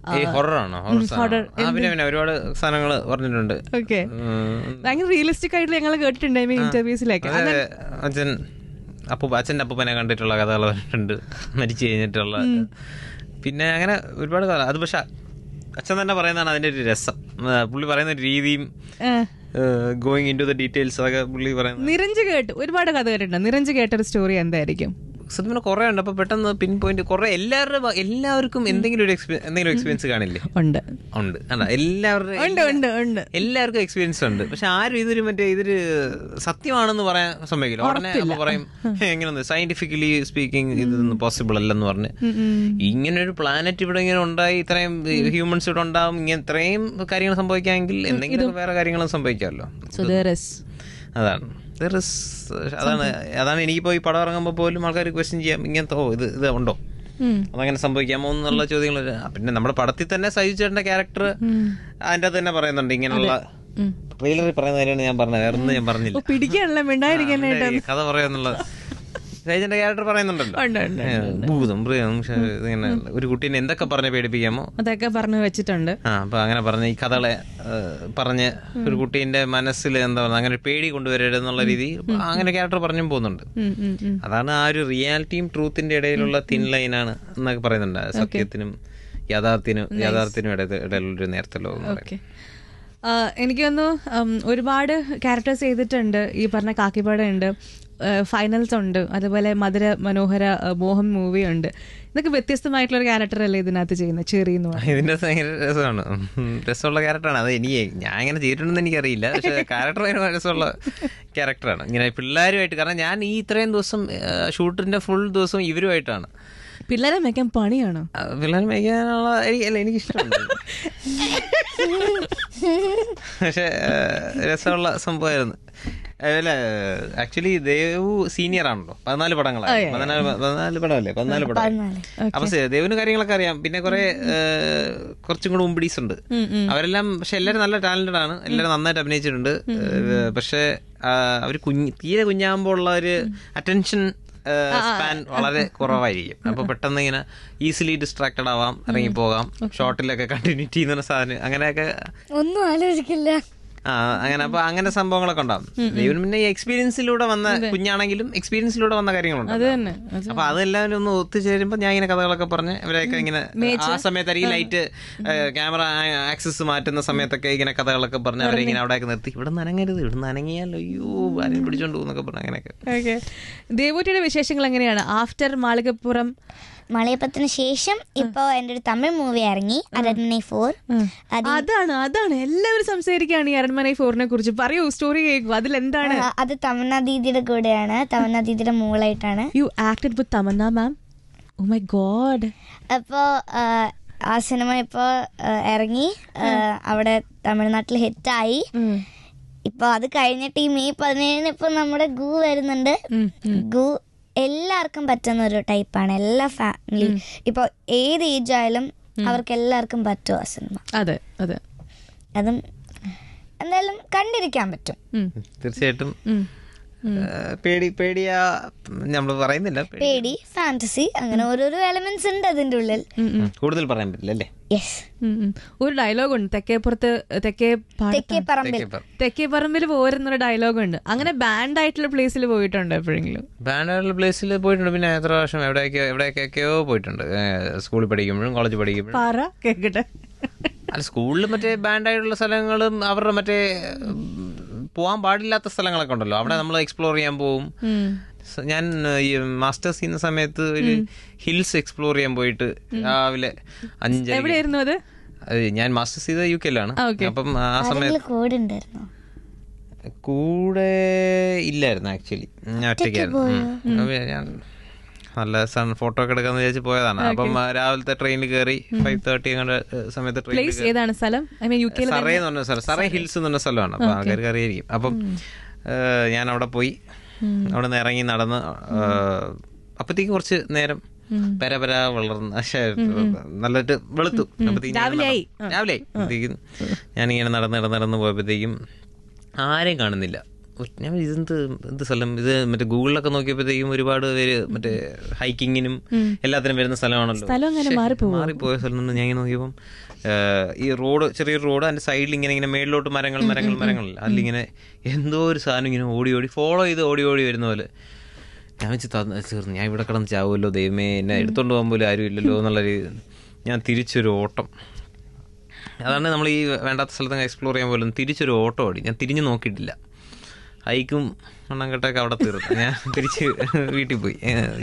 ഒരുപാട് സാധനങ്ങൾ പറഞ്ഞിട്ടുണ്ട്. ഓക്കെ, ഭയങ്കര റിയലിസ്റ്റിക് ആയിട്ട് ഞങ്ങൾ കേട്ടിട്ടുണ്ട് ഇന്റർവ്യൂസിലൊക്കെ. അച്ഛൻ അപ്പൂപ്പ അച്ഛൻ്റെ അപ്പൂപ്പനെ കണ്ടിട്ടുള്ള കഥകൾ പറഞ്ഞിട്ടുണ്ട്, മരിച്ചു കഴിഞ്ഞിട്ടുള്ള. പിന്നെ അങ്ങനെ ഒരുപാട് കഥ. അത് പക്ഷെ അച്ഛൻ തന്നെ പറയുന്നതാണ് അതിന്റെ ഒരു രസം. പുള്ളി പറയുന്ന ഒരു രീതിയും going into the details അതൊക്കെ പുള്ളി പറയുന്നത്. നിരഞ്ജ് കേട്ട് ഒരുപാട് കഥ കേട്ടിട്ടുണ്ട്. നിരഞ്ജ് കേട്ടൊരു സ്റ്റോറി എന്തായിരിക്കും? സത്യം കുറെ ഉണ്ട്. അപ്പൊ പെട്ടെന്ന് പിൻ പോയിന്റ് കുറെ എല്ലാവരുടെ എല്ലാവർക്കും എന്തെങ്കിലും ഒരു എന്തെങ്കിലും എക്സ്പീരിയൻസ് കാണില്ലേ? ഉണ്ട് ഉണ്ട് എല്ലാവരുടെ എല്ലാവർക്കും എക്സ്പീരിയൻസ് ഉണ്ട്. പക്ഷെ ആരും ഇതൊരു മറ്റേ ഇതൊരു സത്യമാണെന്ന് പറയാൻ സമ്മതിക്കില്ല. ഉടനെ അപ്പൊ പറയും എങ്ങനെ സയന്റിഫിക്കലി സ്പീക്കിംഗ് ഇതൊന്നും പോസിബിൾ അല്ലെന്ന് പറഞ്ഞ്. ഇങ്ങനെ ഒരു പ്ലാനറ്റ് ഇവിടെ ഇങ്ങനെ ഉണ്ടായി ഇത്രയും ഹ്യൂമൻസ് ഇവിടെ ഉണ്ടാവും, ഇങ്ങനെ ഇത്രയും കാര്യങ്ങൾ സംഭവിക്കാമെങ്കിൽ എന്തെങ്കിലും വേറെ കാര്യങ്ങളും സംഭവിക്കാമല്ലോ. അതാണ് അതാണ് അതാണ് എനിക്കിപ്പോ ഈ പടം ഇറങ്ങുമ്പോൾ പോലും ആൾക്കാർ ക്വസ്റ്റ്യൻ ചെയ്യാം ഇങ്ങനത്തെ ഓ ഇത് ഇത് ഉണ്ടോ, അതങ്ങനെ സംഭവിക്കാമോ എന്നുള്ള ചോദ്യങ്ങൾ. പിന്നെ നമ്മുടെ പടത്തിൽ തന്നെ സൈജു ചേട്ടന്റെ ക്യാരക്ടർ അതിൻ്റെ അത് തന്നെ പറയുന്നുണ്ട്. ഇങ്ങനെയുള്ള ട്രെയിലറിൽ പറയുന്ന കാര്യമാണ് ഞാൻ പറഞ്ഞത്, വേറെ ഒന്നും ഞാൻ പറഞ്ഞില്ല. കഥ പറയാന്നുള്ളത് സൈജന്റെ ക്യാരക്ടർ പറയുന്നുണ്ടല്ലോ, ഭൂതം ഇങ്ങനെ ഒരു കുട്ടീനെ എന്തൊക്കെ പറഞ്ഞ് പേടിപ്പിക്കാമോ അതൊക്കെ പറഞ്ഞു വെച്ചിട്ടുണ്ട്. ആ അപ്പൊ അങ്ങനെ പറഞ്ഞ ഈ കഥകളെ പറഞ്ഞ് ഒരു കുട്ടീന്റെ മനസ്സിൽ എന്താ പറയുക അങ്ങനെ പേടി കൊണ്ടുവരരുത് എന്നുള്ള രീതി അങ്ങനെ ക്യാരക്ടർ പറഞ്ഞും പോകുന്നുണ്ട്. അതാണ് ആ ഒരു റിയാലിറ്റിയും ട്രൂത്തിന്റെ ഇടയിലുള്ള തിൻ ലൈനാണ് എന്നൊക്കെ പറയുന്നുണ്ട്. സത്യത്തിനും യാഥാർത്ഥ്യനും യാഥാർത്ഥ്യനും ഇടയിലൊരു നേരത്തെ ലോകം. എനിക്ക് തോന്നുന്നു ഒരുപാട് ക്യാരക്ടേഴ്സ് ചെയ്തിട്ടുണ്ട്. ഈ പറഞ്ഞ കാക്കിപ്പാട ഉണ്ട്, ഫൈനൽസ് ഉണ്ട്, അതുപോലെ മധുര മനോഹര മോഹൻ മൂവി ഉണ്ട്. ഇതൊക്കെ വ്യത്യസ്തമായിട്ടുള്ള ക്യാരക്ടർ അല്ലേ ഇതിനകത്ത് ചെയ്യുന്നത്? ചെറിയ ഇതിന്റെ ഭയങ്കര രസമാണ്, രസമുള്ള ക്യാരക്ടറാണ്. അത് എനിക്ക് ഞാൻ അങ്ങനെ ചെയ്തിട്ടുണ്ടെന്ന് എനിക്കറിയില്ല, പക്ഷെ ക്യാരക്ടർ ഭയങ്കര രസമുള്ള ക്യാരക്ടറാണ്. ഇങ്ങനെ പിള്ളേരുമായിട്ട്, കാരണം ഞാൻ ഈ ഇത്രയും ദിവസം ഷൂട്ടിന്റെ ഫുൾ ദിവസം ഇവരുമായിട്ടാണ്. പിള്ളേരെ മേയ്ക്കാൻ പണിയാണോ? പിള്ളേരെ മേയ്ക്കാനുള്ള അല്ല എനിക്കിഷ്ടമുണ്ട്, പക്ഷെ രസമുള്ള സംഭവമായിരുന്നു. അല്ല ആക്ച്വലി ദേവു സീനിയർ ആണല്ലോ, പതിനാല് പടങ്ങളായി, പതിനാല് പതിനാല് പടമല്ലേ പതിനാല് പടം. അപ്പൊ ദേവിന് കാര്യങ്ങളൊക്കെ അറിയാം. പിന്നെ കുറെ കുറച്ചും കൂടെ മുമ്പിടീസ് ഉണ്ട്, അവരെല്ലാം. പക്ഷെ എല്ലാവരും നല്ല ടാലന്റഡ് ആണ്, എല്ലാവരും നന്നായിട്ട് അഭിനയിച്ചിട്ടുണ്ട്. പക്ഷെ അവര് കുഞ്ഞ് തീരെ കുഞ്ഞാകുമ്പോൾ ഉള്ള ഒരു അറ്റൻഷൻ സ്പാൻ വളരെ കുറവായിരിക്കും. അപ്പൊ പെട്ടെന്ന് ഇങ്ങനെ ഈസിലി ഡിസ്ട്രാക്റ്റഡ് ആവാം, ഇറങ്ങിപ്പോകാം, ഷോർട്ടിലൊക്കെ കണ്ടിന്യൂറ്റി എന്ന് പറഞ്ഞ സാധനം അങ്ങനെയൊക്കെ ഒന്നും ആലോചിക്കില്ല. ആ അങ്ങനെ അപ്പൊ അങ്ങനെ സംഭവങ്ങളൊക്കെ ഉണ്ടാവും. ദൈവം പിന്നെ ഈ എക്സ്പീരിയൻസിലൂടെ വന്ന കുഞ്ഞാണെങ്കിലും എക്സ്പീരിയൻസിലൂടെ വന്ന കാര്യങ്ങളുണ്ട്. അപ്പൊ അതെല്ലാവരും ഒന്ന് ഒത്തുചേരുമ്പോ ഞാൻ ഇങ്ങനെ കഥകളൊക്കെ പറഞ്ഞ് ഇവരെയൊക്കെ ഇങ്ങനെ ആ സമയത്തായിരിക്കും ലൈറ്റ് ക്യാമറ ആക്സസ് മാറ്റുന്ന സമയത്തൊക്കെ ഇങ്ങനെ കഥകളൊക്കെ പറഞ്ഞ് അവരെ ഇങ്ങനെ അവിടെയൊക്കെ നിർത്തി ഇവിടെ നനങ്ങരുത്, ഇവിടെ നനങ്ങിയാലോ അയ്യോ ആരെയും പിടിച്ചോണ്ട് പോകുന്നൊക്കെ പറഞ്ഞു. അങ്ങനെയൊക്കെ. ദേവൂട്ടിയുടെ വിശേഷങ്ങൾ എങ്ങനെയാണ് ആഫ്റ്റർ മാളികപ്പുറം? മലയപ്പത്തിന് ശേഷം ഇപ്പൊ എന്റെ ഒരു തമിഴ് മൂവി ഇറങ്ങി, അരൺമന ഫോർ. അതാണ് അതാണ് എല്ലാവരും സംസാരിക്കുകയാണ് ഈ അരൺമന ഫോറിനെ കുറിച്ച്. പറയൂ, സ്റ്റോറി കേൾക്കൂ, അതിലെന്താണ്? അത് തമന്ന ദീദിയുടെ കൂടെയാണ്, തമന്ന ദീദിയുടെ മോളായിട്ടാണ്. You acted with Tamanna ma'am? Oh my god. അപ്പോ ആ സിനിമ ഇപ്പൊ ഇറങ്ങി, അവിടെ തമിഴ്നാട്ടിൽ ഹിറ്റായി. ഇപ്പൊ അത് കഴിഞ്ഞിട്ട് ഈ മെയ് പതിനേഴിന് ഇപ്പൊ നമ്മുടെ ഗു വരുന്നുണ്ട്. ഗു എല്ലാവർക്കും പറ്റുന്ന ഒരു ടൈപ്പാണ്, എല്ലാ ഫാമിലി ഇപ്പൊ ഏത് ഏജ് ആയാലും അവർക്ക് എല്ലാവർക്കും പറ്റും ആ സിനിമ. അതെ അതെ, അതും എന്തായാലും കണ്ടിരിക്കാൻ പറ്റും തീർച്ചയായിട്ടും. പേടി പേടിയാ നമ്മൾ പറയുന്നില്ല, പേടി ഫാന്റസി അങ്ങനെ ഓരോരോ എലമെന്റ്സ് ഉണ്ട് അതിന്റെ ഉള്ളിൽ. കൂടുതൽ പറയാൻ പറ്റില്ല അല്ലേ? ഒരു ഡയലോഗ് ഉണ്ട് തെക്കേപ്പുറത്ത് തെക്കേ തെക്കേ പറമ്പിൽ പോരുന്നൊരു ഡയലോഗ് ഉണ്ട്. അങ്ങനെ ബാൻഡ് ആയിട്ടുള്ള പ്ലേസിൽ പോയിട്ടുണ്ട് എപ്പോഴെങ്കിലും? ബാൻഡ് ആയിട്ടുള്ള പ്ലേസിൽ പോയിട്ടുണ്ട്. പിന്നെ എത്ര പ്രാവശ്യം എവിടെയൊക്കെയോ എവിടെയൊക്കെയോ പോയിട്ടുണ്ട്. സ്കൂളിൽ പഠിക്കുമ്പോഴും കോളേജ് പഠിക്കുമ്പോഴും. കേക്കട്ടെ. അല്ല, സ്കൂളിൽ മറ്റേ ബാൻഡ് ആയിട്ടുള്ള സ്ഥലങ്ങളും അവരുടെ മറ്റേ പോകാൻ പാടില്ലാത്ത സ്ഥലങ്ങളൊക്കെ ഉണ്ടല്ലോ, അവിടെ നമ്മൾ എക്സ്പ്ലോർ ചെയ്യാൻ പോകും. ഞാൻ ഈ മാസ്റ്റേഴ്സ് ചെയ്യുന്ന സമയത്ത് ഒരു ഹിൽസ് എക്സ്പ്ലോർ ചെയ്യാൻ പോയിട്ട് രാവിലെ അഞ്ചര. എവിടെയായിരുന്നു അത്? ഞാൻ മാസ്റ്റേഴ്സ് ചെയ്ത യു കെയിലാണ്. അപ്പം ആ സമയത്ത് കൂടെ ഇല്ലായിരുന്നു. ആക്ച്വലി ഞാൻ ഒറ്റയ്ക്കായിരുന്നു. ഞാൻ നല്ല സൺ ഫോട്ടോ ഒക്കെ എടുക്കാന്ന് വിചാരിച്ച് പോയതാണ്. അപ്പം രാവിലത്തെ ട്രെയിനിൽ കയറി ഫൈവ് തേർട്ടി സമയത്ത് ട്രെയിൻ സറേ എന്ന് പറഞ്ഞ സ്ഥലം, സറേ ഹിൽസ് എന്ന് പറഞ്ഞ സ്ഥലമാണ്. അപ്പൊ ആൾക്കാർ കയറിയിരിക്കും. അപ്പം ഞാൻ അവിടെ പോയി, അവിടെ നിന്ന് ഇറങ്ങി നടന്ന് അപ്പത്തേക്ക് കുറച്ച് നേരം പര പര വളർന്ന് നല്ലിട്ട് വെളുത്തു. രാവിലെ ആയി അപ്പത്തേക്കും ഞാനിങ്ങനെ നടന്ന് നടന്ന് നടന്ന് പോയപ്പോഴത്തേക്കും ആരെയും കാണുന്നില്ല. ഞാൻ ഇതെന്ത് എന്ത് സ്ഥലം ഇത്? മറ്റേ ഗൂഗിളിലൊക്കെ നോക്കിയപ്പോഴത്തേക്കും ഒരുപാട് പേര് മറ്റേ ഹൈക്കിങ്ങിനും എല്ലാത്തിനും വരുന്ന സ്ഥലമാണല്ലോ. മാറിപ്പോയ സ്ഥലം നിന്ന് ഞാൻ ഇങ്ങനെ നോക്കിയപ്പം ഈ റോഡ്, ചെറിയൊരു റോഡ്, അതിന്റെ സൈഡിൽ ഇങ്ങനെ ഇങ്ങനെ മേളിലോട്ട് മരങ്ങൾ മരങ്ങൾ മരങ്ങളില്ല, അതിലിങ്ങനെ എന്തോ ഒരു സാധനം ഇങ്ങനെ ഓടി ഓടി ഫോളോ ചെയ്ത് ഓടി ഓടി വരുന്ന പോലെ. ഞാൻ വെച്ച് തീർന്നു, ഞാൻ ഇവിടെ കിടന്ന് ചാവുമല്ലോ ദൈവമേ, എന്നെ എടുത്തോണ്ട് പോകാൻ പോലും ആരും ഇല്ലല്ലോ എന്നുള്ളൊരു ഞാൻ തിരിച്ചൊരു ഓട്ടം. അതാണ് നമ്മൾ ഈ വേണ്ടാത്ത സ്ഥലത്ത് എക്സ്പ്ലോർ ചെയ്യാൻ പോലും തിരിച്ചൊരു ഓട്ടം ഓടി. ഞാൻ തിരിഞ്ഞു നോക്കിയിട്ടില്ല. ഹൈക്കും മണ്ണങ്കട്ടൊക്കെ അവിടെ തീർന്നു. ഞാൻ തിരിച്ച് വീട്ടിൽ പോയി.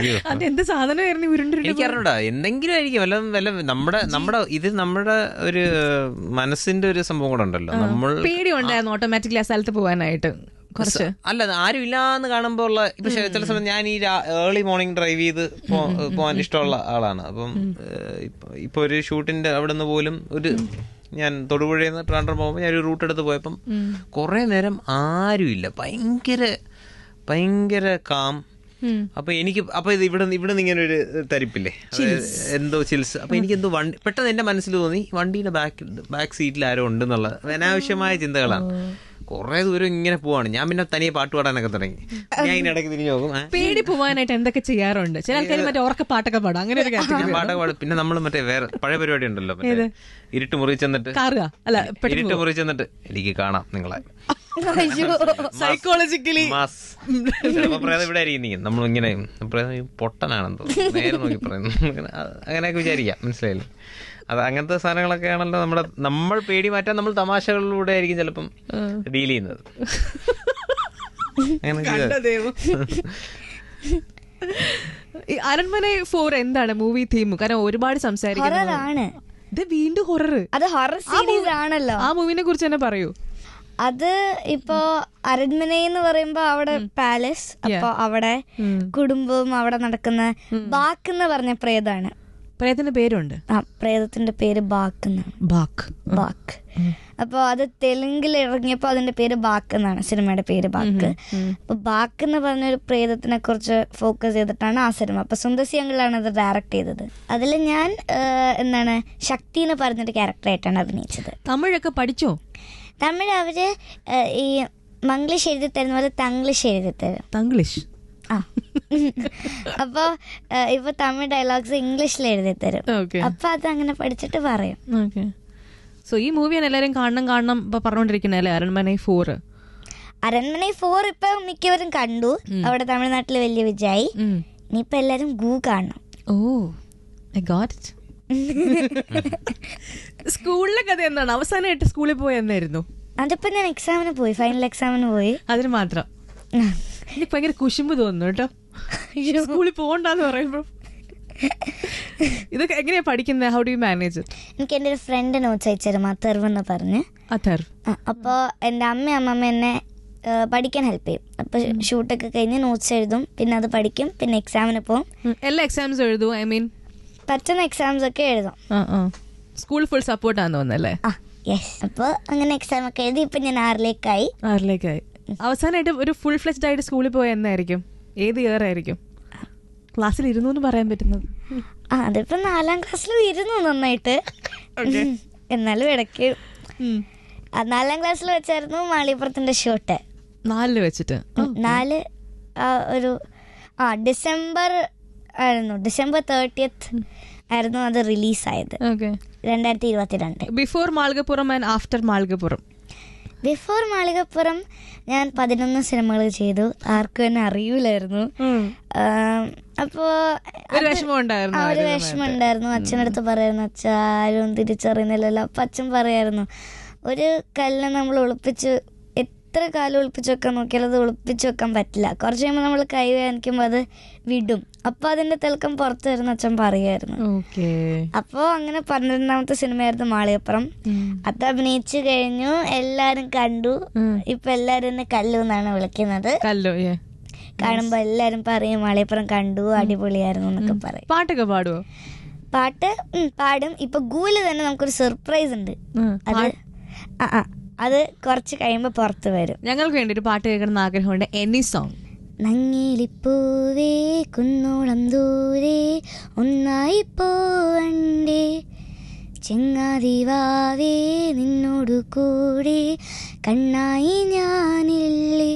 എനിക്കറിഞ്ഞൂടാ, എന്തെങ്കിലും ആയിരിക്കും വല്ല വല്ല നമ്മുടെ നമ്മുടെ ഇത് നമ്മുടെ ഒരു മനസ്സിന്റെ ഒരു സംഭവം കൂടെ ഉണ്ടല്ലോ. നമ്മൾ പേടിയുണ്ടായിരുന്നു ഓട്ടോമാറ്റിക്കലി ആ സ്ഥലത്ത് പോകാനായിട്ട്. അല്ല, ആരും ഇല്ലാന്ന് കാണുമ്പോ ഉള്ള ഇപ്പൊ ചില സമയം ഞാൻ ഈ ഏർലി മോർണിംഗ് ഡ്രൈവ് ചെയ്ത് പോകാൻ ഇഷ്ടമുള്ള ആളാണ്. അപ്പം ഇപ്പൊ ഒരു ഷൂട്ടിന്റെ അവിടെ നിന്ന് പോലും ഒരു ഞാൻ തൊടുപുഴയിൽ നിന്ന് ട്രാൻഡ്രം പോകുമ്പോൾ ഞാൻ ഒരു റൂട്ട് എടുത്ത് പോയപ്പം കുറെ നേരം ആരും ഇല്ല, ഭയങ്കര ഭയങ്കര കാം. അപ്പൊ എനിക്ക് അപ്പൊ ഇത് ഇവിടെ ഇവിടെ നിന്ന് ഇങ്ങനെ ഒരു തരിപ്പില്ലേ, എന്തോ ചിൽസ്. അപ്പൊ എനിക്ക് എന്തോ വണ്ടി പെട്ടെന്ന് എന്റെ മനസ്സിൽ തോന്നി വണ്ടിയുടെ ബാക്ക് ബാക്ക് സീറ്റിൽ ആരോ ഉണ്ടെന്നുള്ള അനാവശ്യമായ ചിന്തകളാണ്. കുറെ ദൂരം ഇങ്ങനെ പോവാണ്. ഞാൻ പിന്നെ തനിയെ പാട്ട് പാടാനൊക്കെ തുടങ്ങി. ഞാൻ ഇതിന്റെ ഇടയ്ക്ക് തിരിഞ്ഞു നോക്കും. പേടി പോവാനായിട്ട് എന്തൊക്കെ ചെയ്യാറുണ്ട്? ചില ആൾക്കാർ മറ്റേ ഉറക്ക പാട്ടൊക്കെ പാടും. അങ്ങനെ ഒരു ഞാൻ പാട്ടൊക്കെ പാടും. പിന്നെ നമ്മൾ മറ്റേ വേറെ പഴയ പരിപാടി ഉണ്ടല്ലോ, ഇരുട്ട് മുറി ചെന്നിട്ട് ഇരുട്ട് മുറി ചെന്നിട്ട് എനിക്ക് കാണാം നിങ്ങളെ സൈക്കോളജിക്കലി പറയാതെ ഇവിടെ ആയിരിക്കും നമ്മളിങ്ങനെ പൊട്ടനാണെന്തോ നേരെ നോക്കി പറയുന്നു. അങ്ങനെയൊക്കെ വിചാരിക്കാം, മനസ്സിലായില്ലേ? അത് അങ്ങനത്തെ സാധനങ്ങളൊക്കെ ആണല്ലോ നമ്മുടെ നമ്മൾ പേടി മാറ്റാൻ നമ്മൾ തമാശകളിലൂടെ ആയിരിക്കും ചിലപ്പം ഡീൽ ചെയ്യുന്നത്. അരൺമന ഫോർ എന്താണ് മൂവി തീം? കാരണം ഒരുപാട് സംസാരിക്കുന്നത് ഇത് വീണ്ടും ഹൊറർ. അത് ഹൊറർ സീരീസ് ആണല്ലോ. ആ മൂവിനെ കുറിച്ച് തന്നെ പറയൂ. അത് ഇപ്പോ അരൺമന എന്ന് പറയുമ്പോ അവിടെ പാലസ്, അപ്പൊ അവിടെ കുടുംബവും അവിടെ നടക്കുന്ന ബാക്ക് എന്ന് പറഞ്ഞ പ്രേതാണ്. പ്രേതത്തിന്റെ പേരുണ്ട്. ആ പ്രേതത്തിന്റെ പേര് ബാക്ക് എന്നാണ്. ബാക്ക് ബാക്ക് അപ്പൊ അത് തെലുങ്കിൽ ഇറങ്ങിയപ്പോ അതിന്റെ പേര് ബാക്ക് എന്നാണ്, സിനിമയുടെ പേര് ബാക്ക്. അപ്പൊ ബാക്ക് എന്ന് പറഞ്ഞൊരു പ്രേതത്തിനെ കുറിച്ച് ഫോക്കസ് ചെയ്തിട്ടാണ് ആ സിനിമ. അപ്പൊ സുന്ദർ അങ്കിളാണ് അത് ഡയറക്ട് ചെയ്തത്. അതിൽ ഞാൻ എന്താണ് ശക്തി എന്ന് പറഞ്ഞൊരു ക്യാരക്ടറായിട്ടാണ് അഭിനയിച്ചത്. തമിഴൊക്കെ പഠിച്ചോ? തമിഴ് അവര് ഈ മംഗ്ലീഷ് എഴുതി തരുന്ന പോലെ തംഗ്ലീഷ് എഴുതി തരും. തംഗ്ലീഷ് ആ അപ്പൊ ഇപ്പൊ തമിഴ് ഡയലോഗ്സ് ഇംഗ്ലീഷിൽ എഴുതി തരും. അപ്പൊ അത് അങ്ങനെ പഠിച്ചിട്ട് പറയും. സോ ഈ മൂവിയാണ് എല്ലാരും കാണണം കാണണം ഇപ്പൊ പറഞ്ഞോണ്ടിരിക്കുന്നല്ലേ, അരൺമന ഫോർ. അരൺമന ഫോർ ഇപ്പൊ മിക്കവരും കണ്ടു, അവിടെ തമിഴ്നാട്ടില് വലിയ വിജയായി. ഇനിയിപ്പൊ എല്ലാരും ഗൂ കാണണം. Oh I got it. സ്കൂളിലെ കഥ എന്താണ്? അവസാനമായിട്ട് സ്കൂളിൽ പോയി എന്നായിരുന്നു? അതിപ്പോ ഞാൻ എക്സാമിന് പോയി, ഫൈനൽ എക്സാമിന് പോയി. അതിന് മാത്രം എനിക്ക് ഭയങ്കര കുശുമ്പ് തോന്നുന്നു കേട്ടോ സ്കൂളിൽ പോകണ്ടെന്ന് പറയുമ്പോ. ഇതൊക്കെ എങ്ങനെയാ പഠിക്കുന്നത്? How do you manage? എനിക്ക് എന്റെ ഒരു ഫ്രണ്ട് നോട്ട്സ് അയച്ചു അഥർവ് എന്ന് പറഞ്ഞ്. അഥർവ്. അപ്പൊ എന്റെ അമ്മ അമ്മമ്മ എന്നെ പഠിക്കാൻ ഹെൽപ്പ് ചെയ്യും. അപ്പൊ ഷൂട്ടൊക്കെ കഴിഞ്ഞ് നോട്ട്സ് എഴുതും, പിന്നെ അത് പഠിക്കും, പിന്നെ എക്സാമിന് പോകും. എല്ലാ എക്സാംസും എഴുതും? ഐ മീൻ പറ്റുന്ന എക്സാംസ് ഒക്കെ എഴുതും. സ്കൂൾ ഫുൾ സപ്പോർട്ടാന്ന് തോന്നുന്നല്ലേ? അപ്പൊ അങ്ങനെ എക്സാം ഒക്കെ എഴുതി ഇപ്പൊ ഞാൻ ആറിലേക്കായി. ആറിലേക്കായി. അവസാനമായിട്ട് ഒരു ഫുൾ ഫ്ലെജ്ഡ് ആയിട്ട് സ്കൂളിൽ പോയ എന്നായിരിക്കും? ഏത് ഇയർ ആയിരിക്കും? ക്ലാസ്സിൽ ഇരുന്നു എന്ന് പറയാൻ പറ്റുന്നത്? ആ അതിപ്പോ നാലാം ക്ലാസ്സിലും ഇരുന്നു നന്നായിട്ട്. എന്നാലും ഇടയ്ക്ക് നാലാം ക്ലാസ്സിൽ വെച്ചായിരുന്നു മാളികപ്പുറത്തിന്റെ ഷൂട്ട്. നാലില് വെച്ചിട്ട്? നാല് ഒരു ആ ഡിസംബർ ആയിരുന്നു, ഡിസംബർ തേർട്ടിയത്ത് ആയിരുന്നു അത് റിലീസായത്, രണ്ടായിരത്തി ഇരുപത്തിരണ്ട്. Before Malikappuram and after Malikappuram. Before Malikappuram ഞാൻ പതിനൊന്ന് സിനിമകൾ ചെയ്തു, ആർക്കും എന്നെ അറിയൂലായിരുന്നു. അപ്പോൾ ഒരു വിഷമം ഉണ്ടായിരുന്നു. അച്ഛനടുത്ത് പറയായിരുന്നു, അച്ഛ ആരും തിരിച്ചറിയുന്നില്ലല്ലോ. അപ്പം അച്ഛൻ പറയായിരുന്നു, ഒരു കല്ല് നമ്മൾ ഒളിപ്പിച്ച് എത്ര കാലം ഒളിപ്പിച്ച് വെക്കാൻ നോക്കിയാൽ അത് ഒളിപ്പിച്ച് വെക്കാൻ പറ്റില്ല. കുറച്ച് കഴിയുമ്പോൾ നമ്മൾ കൈ വേദനിക്കുമ്പോൾ അത് വിടും, അപ്പോൾ അതിന്റെ തിളക്കം പുറത്ത് വരുന്ന അച്ഛൻ പറയുമായിരുന്നു. അപ്പോൾ അങ്ങനെ പന്ത്രണ്ടാമത്തെ സിനിമയായിരുന്നു മാളികപ്പുറം. അത് അഭിനയിച്ചു കഴിഞ്ഞു, എല്ലാരും കണ്ടു. ഇപ്പൊ എല്ലാരും എന്നെ കല്ലു എന്നാണ് വിളിക്കുന്നത്. കാണുമ്പോ എല്ലാരും പറയും മാളികപ്പുറം കണ്ടു, അടിപൊളിയായിരുന്നു എന്നൊക്കെ പറയും. പാട്ടൊക്കെ പാടുവോ? പാട്ട് പാടും. ഇപ്പൊ ഗൂഗിളിൽ തന്നെ നമുക്കൊരു സർപ്രൈസ് ഉണ്ട്. അത് ആ അത് കുറച്ച് കഴിയുമ്പോ പുറത്ത് വരും. ഞങ്ങൾക്ക് വേണ്ടി ഒരു പാട്ട് കേൾക്കണം ആഗ്രഹമുണ്ട്. Any song. നങ്ങിലിപ്പൂവേ കുന്നോളം ദൂരെ ഒന്നായി പോവണ്ടേ, ചെങ്ങാതിവാവേ നിന്നോടു കൂടെ കണ്ണായി ഞാനില്ലേ,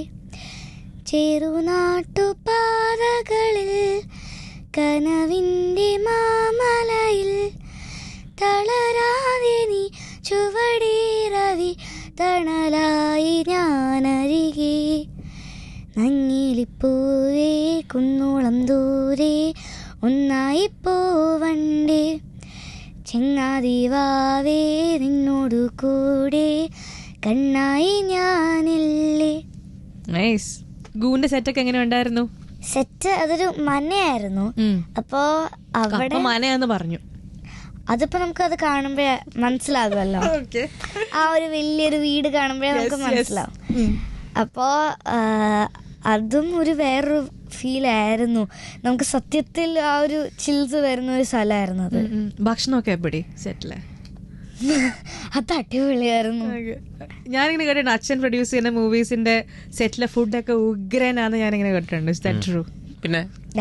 ചെറുനാട്ടുപാതകളിൽ കനവിൻ്റെ മാമലയിൽ തളരാതെ നീ ചുവടേറവി തണലായി ഞാനരികെ, നങ്ങിലിപ്പൂവേ കുന്നോളം ദൂരെ ഒന്നായി പോവണ്ടേ, ചെങ്ങാതിവാവേ നിന്നോടു കൂടെ കണ്ണായി ഞാനില്ലേ. നൈസ്. ഗൂന്റെ സെറ്റൊക്കെ എങ്ങനെ ഉണ്ടായിരുന്നു? സെറ്റ് അതൊരു മനയായിരുന്നു. അപ്പോ അവിടെ മനയാന്ന് പറഞ്ഞു. അതിപ്പോ നമുക്ക് അത് കാണുമ്പോ മനസ്സിലാകുമല്ലോ, ആ ഒരു വലിയൊരു വീട് കാണുമ്പോഴേ നമുക്ക് മനസ്സിലാവും. അപ്പോ അതും ഒരു വേറൊരു ഫീൽ ആയിരുന്നു നമുക്ക്. സത്യത്തിൽ ആ ഒരു ചിൽസ് വരുന്ന ഒരു സ്ഥലമായിരുന്നു അത്. ഭക്ഷണമൊക്കെ എപ്പടി സെറ്റിലെ? അത് അടിപൊളിയായിരുന്നു. ഞാനിങ്ങനെ കേട്ടിട്ടുണ്ട് അച്ഛൻ പ്രൊഡ്യൂസ് ചെയ്യുന്ന മൂവീസിന്റെ സെറ്റിലെ ഫുഡൊക്കെ ഉഗ്രനാന്ന് ഞാനിങ്ങനെ കേട്ടിട്ടുണ്ട്. പിന്നെ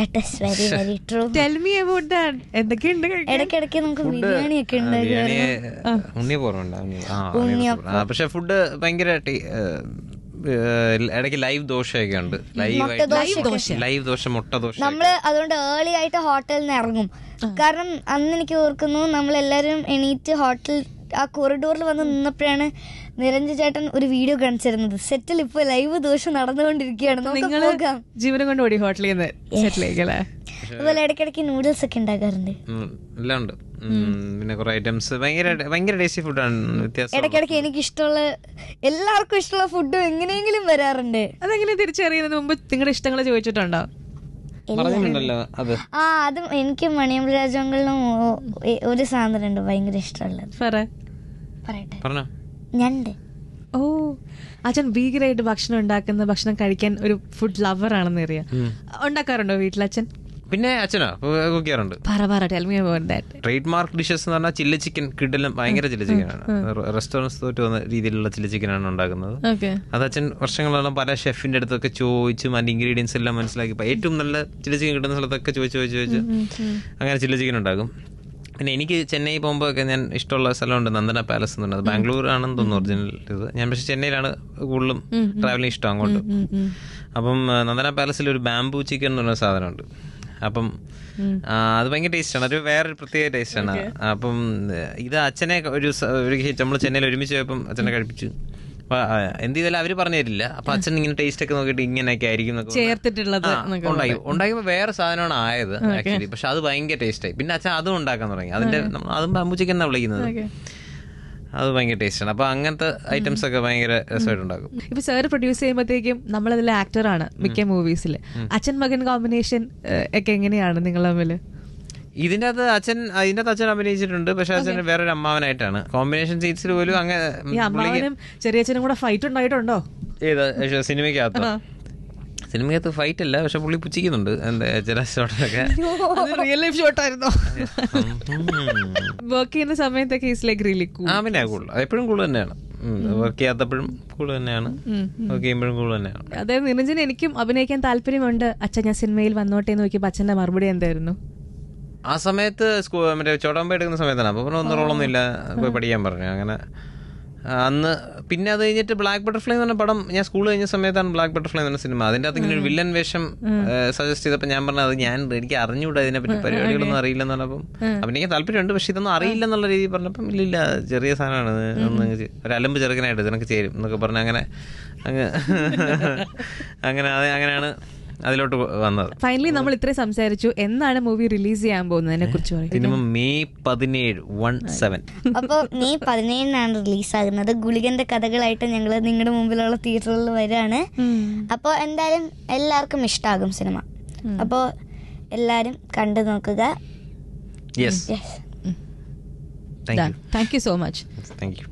ഇടയ്ക്കിടയ്ക്ക് നമുക്ക് ബിരിയാണി ഒക്കെ ഉണ്ടാകും. പക്ഷെ ഫുഡ് ഭയങ്കര ഇടയ്ക്ക് ലൈവ് ദോശയൊക്കെ ഉണ്ട്. ലൈവ് ദോശ, മുട്ട ദോശ. നമ്മള് അതുകൊണ്ട് ഏർലി ആയിട്ട് ഹോട്ടലിൽ നിന്ന് ഇറങ്ങും. കാരണം അന്ന് എനിക്ക് ഓർക്കുന്നു, നമ്മളെല്ലാരും എണീറ്റ് ഹോട്ടൽ ആ കോറിഡോറിൽ വന്ന് നിന്നപ്പോഴാണ് നിരഞ്ജൻ ചേട്ടൻ ഒരു വീഡിയോ കാണിച്ചിരുന്നത്. സെറ്റിൽ ഇപ്പൊ ലൈവ് ദോശ നടന്നുകൊണ്ടിരിക്കുകയാണ്, ജീവനം കൊണ്ട് ഓടി ഹോട്ടലിൽ നിന്ന് സെറ്റിലേക്ക്. അതുപോലെ ഇടയ്ക്കിടയ്ക്ക് നൂഡിൽസ് ഒക്കെ ഉണ്ടാക്കാറുണ്ട്. എല്ലാം ഉണ്ട്. പിന്നെ കുറെ ഐറ്റംസ് ഭയങ്കര ഭയങ്കര ടേസ്റ്റി ഫുഡാണ്. വ്യത്യാസം ഇടയ്ക്കിടയ്ക്ക് എനിക്ക് ഇഷ്ടമുള്ള എല്ലാവർക്കും ഇഷ്ടമുള്ള ഫുഡും എങ്ങനെയെങ്കിലും വരാറുണ്ട്. അതെങ്ങനെ തിരിച്ചറിയുന്നതിന് മുമ്പ് നിങ്ങളുടെ ഇഷ്ടങ്ങൾ ചോദിച്ചിട്ടുണ്ടോ? ആ അതും എനിക്ക് മണിയമ്പ രാജങ്ങളിലും ഒരു സാധനം ഉണ്ട് ഭയങ്കര ഇഷ്ടമുള്ളത്. പറയട്ടെ, ഞണ്ട്. ഓ, അച്ഛൻ ഭീകരമായിട്ട് ഭക്ഷണം ഉണ്ടാക്കുന്ന, ഭക്ഷണം കഴിക്കാൻ ഒരു ഫുഡ് ലവർ ആണെന്ന് അറിയാം. ഉണ്ടാക്കാറുണ്ടോ വീട്ടിൽ അച്ഛൻ? പിന്നെ അച്ഛനാ കുക്ക് ചെയ്യാറുണ്ട്. ട്രേഡ് മാർക്ക് ഡിഷസ് എന്ന് പറഞ്ഞാൽ ചില്ലി ചിക്കൻ കിടലും ഭയങ്കര ചില്ലി ചിക്കനാണ്. റെസ്റ്റോറൻറ്റ്സ് തോറ്റ് വന്ന രീതിയിലുള്ള ചില്ലി ചിക്കനാണ് ഉണ്ടാക്കുന്നത്. അത് അച്ഛൻ വർഷങ്ങളോളം പല ഷെഫിന്റെ അടുത്തൊക്കെ ചോദിച്ചും അതിന്റെ ഇൻഗ്രീഡിയൻസ് എല്ലാം മനസ്സിലാക്കി ഏറ്റവും നല്ല ചില്ലി ചിക്കൻ കിട്ടുന്ന സ്ഥലത്തൊക്കെ ചോദിച്ചു ചോദിച്ചു ചോദിച്ചു അങ്ങനെ ചില്ലി ചിക്കൻ ഉണ്ടാക്കും. പിന്നെ എനിക്ക് ചെന്നൈ പോകുമ്പോൾ ഒക്കെ ഞാൻ ഇഷ്ടമുള്ള സ്ഥലമുണ്ട്, നന്ദന പാലസ് എന്ന് പറയുന്നത്. ബാംഗ്ലൂർ ആണെന്ന് തോന്നുന്നു ഒറിജിനൽ ഇത്. ഞാൻ പക്ഷെ ചെന്നൈയിലാണ് കൂടുതലും ട്രാവലിംഗ് ഇഷ്ടം അങ്ങോട്ട്. അപ്പം നന്ദന പാലസിൽ ഒരു ബാംബൂ ചിക്കൻ എന്ന് പറഞ്ഞ സാധനമുണ്ട്. അപ്പം അത് ഭയങ്കര ടേസ്റ്റാണ്, ഒരു വേറൊരു പ്രത്യേക ടേസ്റ്റാണ്. അപ്പം ഇത് അച്ഛനെ ഒരു നമ്മൾ ചെന്നൈയിൽ ഒരുമിച്ച് പോയപ്പം അച്ഛനെ കഴിപ്പിച്ചു. അപ്പൊ എന്ത് ചെയ്താലും അവര് പറഞ്ഞു തരില്ല. അപ്പൊ അച്ഛൻ ഇങ്ങനെ ടേസ്റ്റ് ഒക്കെ നോക്കിയിട്ട് ഇങ്ങനെയൊക്കെ ആയിരിക്കും ഉണ്ടാക്കി ഉണ്ടാക്കിയപ്പോ വേറെ സാധനമാണ് ആയത് ആക്ച്വലി. പക്ഷെ അത് ഭയങ്കര ടേസ്റ്റായി. പിന്നെ അച്ഛൻ അതും ഉണ്ടാക്കാൻ തുടങ്ങി. അതിന്റെ അതും ബാംബൂ ചിക്കൻ എന്നാണ് വിളിക്കുന്നത്. അത് ഭയങ്കര ടേസ്റ്റാണ്. അപ്പൊ അങ്ങനത്തെ ഐറ്റംസ് ഒക്കെ ഭയങ്കര രസമായിട്ടുണ്ടാക്കും. ഇപ്പൊ സാർ പ്രൊഡ്യൂസ് ചെയ്യുമ്പോഴത്തേക്കും നമ്മളതിൽ ആക്ടറാണ് മിക്ക മൂവീസിൽ. അച്ഛൻ മകൻ കോമ്പിനേഷൻ ഒക്കെ എങ്ങനെയാണ് നിങ്ങൾ തമ്മിൽ? ഇതിന്റെ അകത്ത് അച്ഛൻ ഇതിന്റെ അകത്ത് അച്ഛൻ അഭിനയിച്ചിട്ടുണ്ട്. പക്ഷെ അച്ഛൻ വേറൊരു അമ്മാവനായിട്ടാണ്. കോമ്പിനേഷൻ സീൻസിൽ പോലും അങ്ങനെ ചെറിയച്ഛനും കൂടെ ഫൈറ്റ് ഉണ്ടായിട്ടുണ്ടോ? ഏത് സിനിമയ്ക്കകത്ത്? സിനിമയ്ക്കകത്ത് ഫൈറ്റ് അല്ല, പക്ഷെ പുള്ളി പുച്ഛിക്കുന്നുണ്ട് എന്താ ചില ഷോട്ടൊക്കെ. റിയൽ ലൈഫ് ഷോട്ടായിരുന്നോ? വർക്ക് ചെയ്യുന്ന സമയത്തൊക്കെ ആ പിന്നെ കൂടുതൽ എപ്പോഴും കൂടുതൽ തന്നെയാണ്. വർക്ക് ചെയ്യാത്തപ്പോഴും കൂടുതൽ തന്നെയാണ്, വർക്ക് ചെയ്യുമ്പോഴും കൂടുതൽ തന്നെയാണ്. അതായത് നിരഞ്ജൻ എനിക്കും അഭിനയിക്കാൻ താല്പര്യമുണ്ട് അച്ഛൻ, ഞാൻ സിനിമയിൽ വന്നോട്ടെ എന്ന് നോക്കിയപ്പോൾ അച്ഛന്റെ മറുപടി എന്തായിരുന്നു? ആ സമയത്ത് മറ്റേ ചോടാമ്പ എടുക്കുന്ന സമയത്താണ്. അപ്പൊ പറഞ്ഞു ഒന്നും റോളൊന്നും ഇല്ല, പോയി പഠിക്കാൻ പറഞ്ഞു. അങ്ങനെ അന്ന് പിന്നെ അത് കഴിഞ്ഞിട്ട് ബ്ലാക്ക് ബട്ടർഫ്ലൈ എന്ന് പറഞ്ഞ പടം ഞാൻ സ്കൂൾ കഴിഞ്ഞ സമയത്താണ് ബ്ലാക്ക് ബട്ടർഫ്ലൈ എന്ന് പറഞ്ഞ സിനിമ. അതിൻ്റെ അകത്ത് ഇങ്ങനെ ഒരു വില്ലൻ വേഷം സജസ്റ്റ് ചെയ്തപ്പോൾ ഞാൻ പറഞ്ഞത് അത് ഞാൻ എനിക്ക് അറിഞ്ഞുകൂടാ ഇതിനെപ്പറ്റി പരിപാടികളൊന്നും അറിയില്ലെന്ന് പറഞ്ഞപ്പം അപ്പം എനിക്ക് താല്പര്യമുണ്ട്, പക്ഷെ ഇതൊന്നും അറിയില്ല എന്നുള്ള രീതിയിൽ പറഞ്ഞപ്പം ഇല്ലില്ല ചെറിയ സാധനമാണ്, ഒന്ന് ഒരു അലമ്പ് ചെറുക്കനായിട്ട് ഇതിനൊക്കെ ചേരും എന്നൊക്കെ പറഞ്ഞ് അങ്ങനെ അങ്ങ് അങ്ങനെ അത് അങ്ങനെയാണ് അതിലോട്ട് വന്നത്. ഫൈനലി നമ്മൾ ഇത്രയും സംസാരിച്ചു. എന്നാണ് മൂവി റിലീസ് ചെയ്യാൻ പോകുന്നതിനെ കുറിച്ച് സിനിമ മെയ് പതിനേഴ് വൺ സെവൻ അപ്പോൾ മെയ് പതിനേഴിനാണ് റിലീസാകുന്നത്. ഗുളികന്റെ കഥകളായിട്ട് ഞങ്ങൾ നിങ്ങളുടെ മുമ്പിലുള്ള തിയേറ്ററുകളിൽ വരികയാണ്. അപ്പോൾ എന്തായാലും എല്ലാവർക്കും ഇഷ്ടമാകും സിനിമ. അപ്പോൾ എല്ലാവരും കണ്ടു നോക്കുക. Yes, thank you thank you so much. Thank U.